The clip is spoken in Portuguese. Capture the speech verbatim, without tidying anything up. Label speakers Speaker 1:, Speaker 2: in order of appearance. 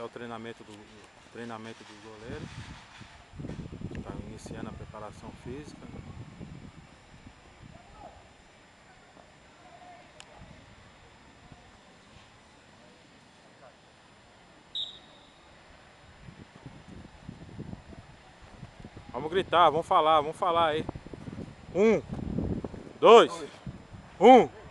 Speaker 1: é o treinamento do treinamento dos goleiros. Está iniciando a preparação física. Vamos gritar, vamos falar, vamos falar aí. Um, dois, um.